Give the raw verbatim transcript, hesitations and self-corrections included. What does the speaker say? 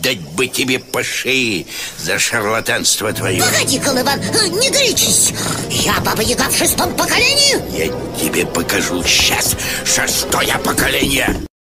дать бы тебе по шее за шарлатанство твое. Погоди, Колыван, не горячись. Я Баба-Яга в шестом поколении. Я тебе покажу сейчас шестое поколение.